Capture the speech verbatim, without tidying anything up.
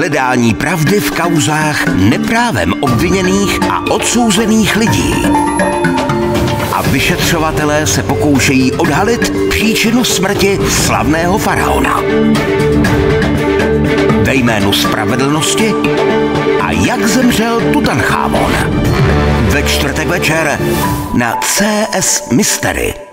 hledání pravdy v kauzách neprávem obviněných a odsouzených lidí. A vyšetřovatelé se pokoušejí odhalit příčinu smrti slavného faraona. Ve jménu spravedlnosti a jak zemřel Tutanchamón. Ve čtvrtek večer na C S Mystery.